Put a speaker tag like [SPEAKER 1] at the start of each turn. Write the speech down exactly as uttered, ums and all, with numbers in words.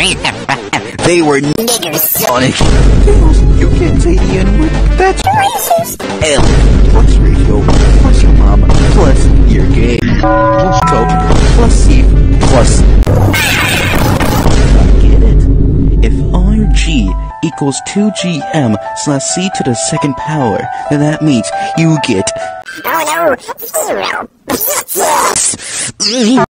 [SPEAKER 1] They were niggers, Sonic. You can't say the N-word. That's racist. L plus radio plus your mama plus your gay. Coke plus C plus. Get it? If R G equals two G M slash C to the second power, then that means you get.
[SPEAKER 2] Oh no, zero.